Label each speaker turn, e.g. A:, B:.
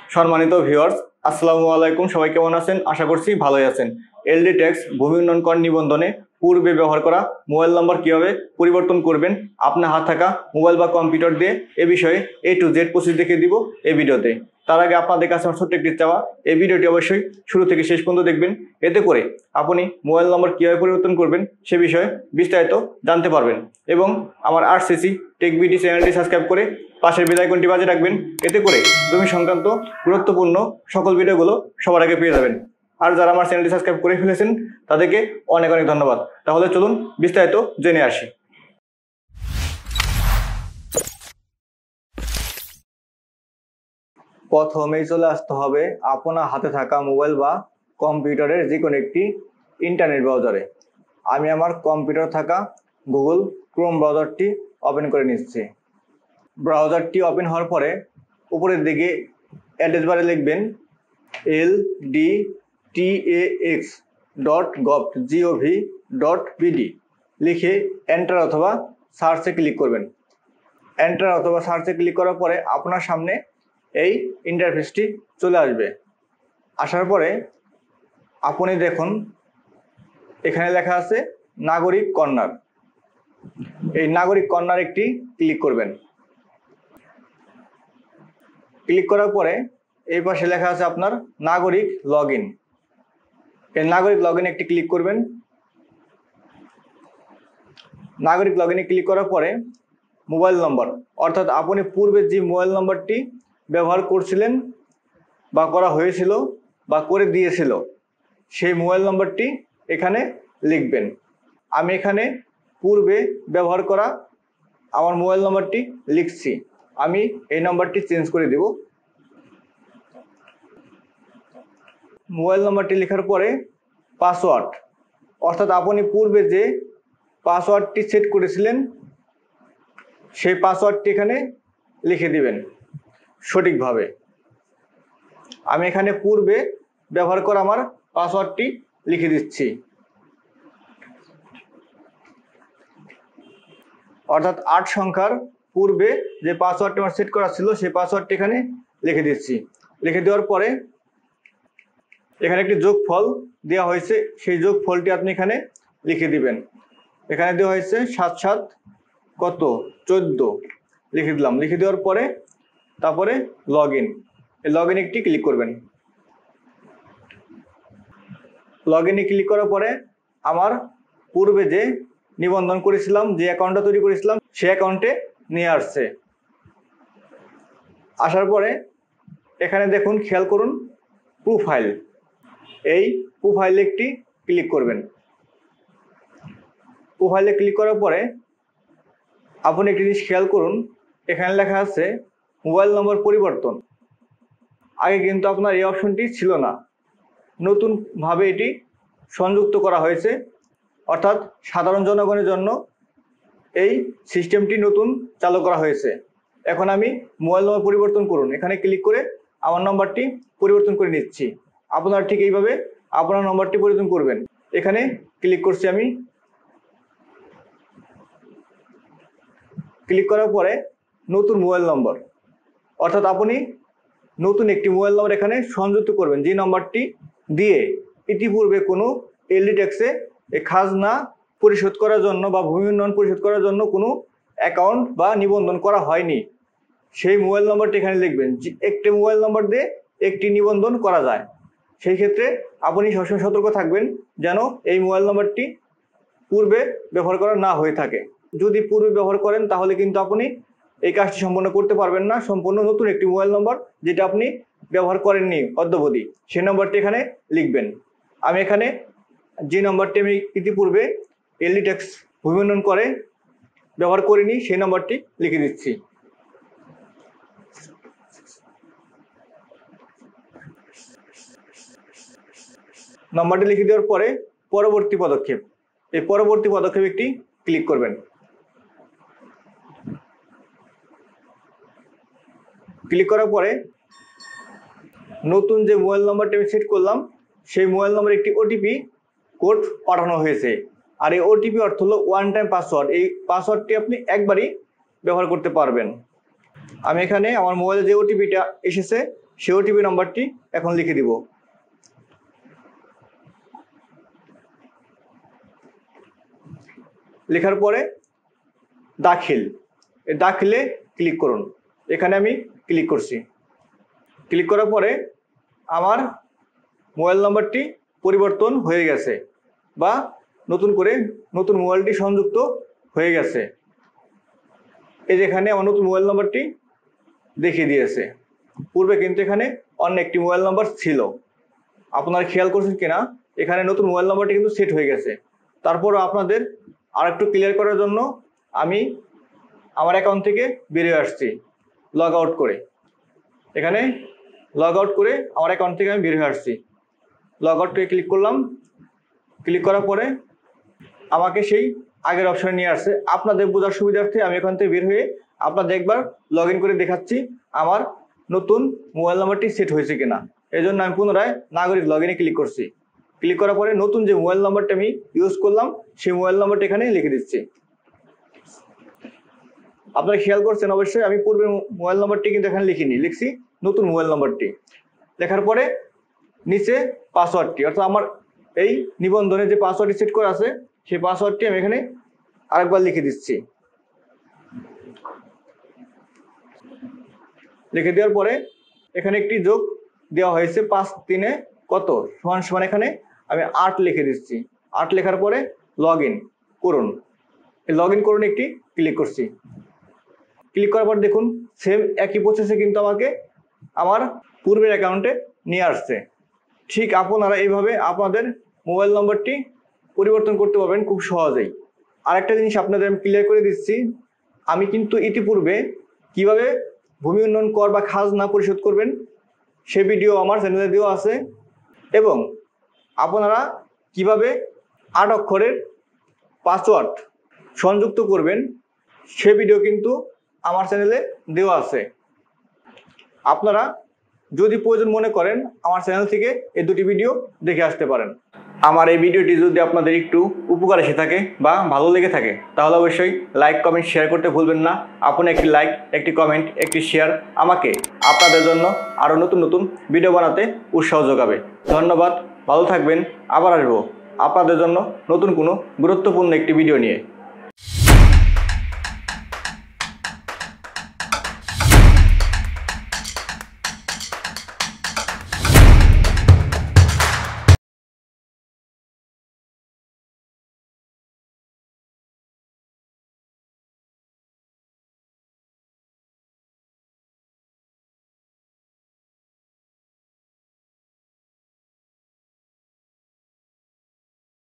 A: সম্মানিত ভিউয়ার্স, আসসালামু আলাইকুম। সবাই কেমন আছেন? আশা করছি ভালোই আছেন। এলডি ট্যাক্স ভূমি উন্নয়ন কর নিবন্ধনে পূর্বে ব্যবহার করা মোবাইল নাম্বার কিভাবে পরিবর্তন করবেন আপনার হাত থাকা মোবাইল বা কম্পিউটার দিয়ে, এ বিষয়ে A to Z প্রসেস দেখিয়ে দিব এই ভিডিওতে। তার আগে আপনাদের কাছে আমার ছোট্ট একটি চাওয়া, এই ভিডিওটি অবশ্যই শুরু থেকে শেষ পর্যন্ত দেখবেন। এতে করে আপনি মোবাইল নম্বর কীভাবে পরিবর্তন করবেন সে বিষয়ে বিস্তারিত জানতে পারবেন এবং আমার RCC টেক বিডি চ্যানেলটি সাবস্ক্রাইব করে পাশের বেল আইকনটি বাজিয়ে রাখবেন। এতে করে জমি সংক্রান্ত গুরুত্বপূর্ণ সকল ভিডিওগুলো সবার আগে পেয়ে যাবেন। আর যারা আমার চ্যানেলটি সাবস্ক্রাইব করে ফেলেছেন তাদেরকে অনেক অনেক ধন্যবাদ। তাহলে চলুন বিস্তারিত জেনে আসি। প্রথমেই চলে আসতে হবে আপনার হাতে থাকা মোবাইল বা কম্পিউটারের যে কোনো একটি ইন্টারনেট ব্রাউজারে। আমি আমার কম্পিউটার থাকা গুগল ক্রোম ব্রাউজারটি ওপেন করে নিচ্ছি। ব্রাউজারটি ওপেন হওয়ার পরে উপরের দিকে অ্যাড্রেস বারে লিখবেন ldtax.gov.bd লিখে এন্টার অথবা সার্চে ক্লিক করবেন। এন্টার অথবা সার্চে ক্লিক করার পরে আপনার সামনে এই ইন্টারফেসটি চলে আসবে। আসার পরে আপনি দেখুন এখানে লেখা আছে নাগরিক কর্নার। এই নাগরিক কর্নার একটি ক্লিক করবেন। ক্লিক করার পরে এই পাশে লেখা আছে আপনার নাগরিক লগ ইন। এই নাগরিক লগ ইন একটি ক্লিক করবেন। নাগরিক লগ ইনে ক্লিক করার পরে মোবাইল নম্বর, অর্থাৎ আপনি পূর্বে যে মোবাইল নম্বরটি ব্যবহার করছিলেন বা করা হয়েছিল বা করে দিয়েছিল সেই মোবাইল নম্বরটি এখানে লিখবেন। আমি এখানে পূর্বে ব্যবহার করা আমার মোবাইল নম্বরটি লিখছি। আমি এই নম্বরটি চেঞ্জ করে দেব। মোবাইল নম্বরটি লেখার পরে পাসওয়ার্ড, অর্থাৎ আপনি পূর্বে যে পাসওয়ার্ডটি সেট করেছিলেন সেই পাসওয়ার্ডটি এখানে লিখে দিবেন সঠিকভাবে। আমি এখানে পূর্বে ব্যবহার করা আমার পাসওয়ার্ডটি লিখে দিচ্ছি, অর্থাৎ 8 সংখ্যার পূর্বে যে পাসওয়ার্ডটি আমার সেট করা ছিল সেই পাসওয়ার্ডটি এখানে লিখে দিচ্ছি। লিখে দেওয়ার পরে এখানে একটি যোগফল দেওয়া হয়েছে, সেই যোগফলটি আপনি এখানে লিখে দিবেন। এখানে দেওয়া হয়েছে 7 7 কত 14 লিখে দিলাম। লিখে দেওয়ার পরে তারপরে লগ ইন, এই লগ ইনে একটি ক্লিক করবেন। লগ ইনে ক্লিক করার পরে আমার পূর্বে যে নিবন্ধন করেছিলাম, যে অ্যাকাউন্টটা তৈরি করেছিলাম সেই অ্যাকাউন্টে নিয়ে আসছে। আসার পরে এখানে দেখুন, খেয়াল করুন প্রোফাইল, এই প্রোফাইলে একটি ক্লিক করবেন। প্রোফাইলে ক্লিক করার পরে আপনি একটি জিনিস খেয়াল করুন, এখানে লেখা আছে মোবাইল নম্বর পরিবর্তন। আগে কিন্তু আপনার এই অপশনটি ছিল না, নতুনভাবে এটি সংযুক্ত করা হয়েছে, অর্থাৎ সাধারণ জনগণের জন্য এই সিস্টেমটি নতুন চালু করা হয়েছে। এখন আমি মোবাইল নম্বর পরিবর্তন করুন এখানে ক্লিক করে আমার নম্বরটি পরিবর্তন করে নিচ্ছি। আপনারা ঠিক এইভাবে আপনার নম্বরটি পরিবর্তন করবেন। এখানে ক্লিক করছি আমি। ক্লিক করার পরে নতুন মোবাইল নম্বর, অর্থাৎ আপনি নতুন একটি মোবাইল নম্বর এখানে সংযুক্ত করবেন, যে নম্বরটি দিয়ে ইতিপূর্বে কোনো এলডি ট্যাক্সে খাজনা পরিশোধ করার জন্য বা ভূমি উন্নয়ন পরিশোধ করার জন্য কোনো অ্যাকাউন্ট বা নিবন্ধন করা হয়নি। সেই মোবাইল নম্বরটি এখানে লিখবেন। একটি মোবাইল নম্বর দিয়ে একটি নিবন্ধন করা যায়, সেই ক্ষেত্রে আপনি সবসময় সতর্ক থাকবেন যেন এই মোবাইল নম্বরটি পূর্বে ব্যবহার করা না হয়ে থাকে। যদি পূর্বে ব্যবহার করেন তাহলে কিন্তু আপনি এই কাজটি সম্পন্ন করতে পারবেন না। সম্পূর্ণ নতুন একটি মোবাইল নম্বর যেটা আপনি ব্যবহার করেননি অদ্যাবধি, সেই নম্বরটি এখানে লিখবেন। আমি এখানে যে নম্বরটি আমি ইতিপূর্বে এলডি ট্যাক্স ভূমি উন্নয়ন করে ব্যবহার করিনি সেই নম্বরটি লিখে দিচ্ছি। নম্বরটি লিখে দেওয়ার পরে পরবর্তী পদক্ষেপ, এই পরবর্তী পদক্ষেপ একটি ক্লিক করবেন। ক্লিক করার পরে নতুন যে মোবাইল নম্বরটি আমি সেট করলাম সেই মোবাইল নম্বরে একটি ওটিপি কোড পাঠানো হয়েছে। আর এই ওটিপি অর্থ হলো ওয়ান টাইম পাসওয়ার্ড। এই পাসওয়ার্ডটি আপনি একবারই ব্যবহার করতে পারবেন। আমি এখানে আমার মোবাইলে যে ওটিপিটা এসেছে সেই ওটিপি নাম্বারটি এখন লিখে দিব। লেখার পরে দাখিলে ক্লিক করুন। এখানে আমি ক্লিক করছি। ক্লিক করার পরে আমার মোবাইল নাম্বারটি পরিবর্তন হয়ে গেছে বা নতুন মোবাইলটি সংযুক্ত হয়ে গেছে। এই যে এখানে আমার নতুন মোবাইল নাম্বারটি দেখিয়ে দিয়েছে। পূর্বে কিন্তু এখানে অন্য একটি মোবাইল নাম্বার ছিল। আপনারা খেয়াল করছেন কিনা, এখানে নতুন মোবাইল নাম্বারটি কিন্তু সেট হয়ে গেছে। তারপরও আপনাদের আরেকটু ক্লিয়ার করার জন্য আমি আমার অ্যাকাউন্ট থেকে বেরিয়ে আসছি লগ আউট করে। এখানে লগ আউট করে আমার অ্যাকাউন্ট থেকে আমি বেরিয়ে আসছি। লগ আউটে ক্লিক করলাম। ক্লিক করার পরে আমাকে সেই আগের অপশনে নিয়ে আসছে। আপনাদের বোঝার সুবিধার্থে আমি এখান থেকে বের হয়ে আপনাদের একবার লগ ইন করে দেখাচ্ছি আমার নতুন মোবাইল নাম্বারটি সেট হয়েছে কিনা। এই জন্য আমি পুনরায় নাগরিক লগ ইনে ক্লিক করছি। ক্লিক করার পরে নতুন যে মোবাইল নাম্বারটা আমি ইউজ করলাম সেই মোবাইল নাম্বারটা এখানে লিখে দিচ্ছি। আপনারা খেয়াল করছেন অবশ্যই আমি পূর্বের মোবাইল নাম্বারটি কিন্তু এখানে লিখছি নতুন মোবাইল নাম্বারটি। লেখার পরে নিচে পাসওয়ার্ডটি, অর্থাৎ আমার এই নিবন্ধনে যে পাসওয়ার্ডটি সেট করা আছে সেই পাসওয়ার্ডটি আমি এখানে আরেকবার লিখে দিচ্ছি। লিখে দেওয়ার পরে এখানে একটি যোগ দেওয়া হয়েছে 5 3 কত সমান সমান, এখানে আমি 8 লিখে দিচ্ছি। 8 লেখার পরে লগ ইন করুন। এই লগ ইন করুন একটি ক্লিক করছি। ক্লিক করার পর দেখুন সেম একই প্রসেসে কিন্তু আমাকে আমার পূর্বের অ্যাকাউন্টে নিয়ে আসছে। ঠিক আপনারা এইভাবে আপনাদের মোবাইল নম্বরটি পরিবর্তন করতে পারবেন খুব সহজেই। আরেকটা জিনিস আপনাদের আমি ক্লিয়ার করে দিচ্ছি, আমি কিন্তু ইতিপূর্বে কিভাবে ভূমি উন্নয়ন কর বা খাজনা পরিশোধ করবেন সে ভিডিও আমার চ্যানেলে দেওয়া আছে, এবং আপনারা কিভাবে 8 অক্ষরের পাসওয়ার্ড সংযুক্ত করবেন সে ভিডিও কিন্তু আমার চ্যানেলে দেওয়া আছে। আপনারা যদি প্রয়োজন মনে করেন আমার চ্যানেল থেকে এই দুটি ভিডিও দেখে আসতে পারেন। আমার এই ভিডিওটি যদি আপনাদের একটু উপকার এসে থাকে বা ভালো লেগে থাকে তাহলে অবশ্যই লাইক কমেন্ট শেয়ার করতে ভুলবেন না। আপনি একটি লাইক, একটি কমেন্ট, একটি শেয়ার আমাকে আপনাদের জন্য আরও নতুন নতুন ভিডিও বানাতে উৎসাহ যোগাবে। ধন্যবাদ, ভালো থাকবেন। আবার আসবো আপনাদের জন্য নতুন কোনো গুরুত্বপূর্ণ একটি ভিডিও নিয়ে।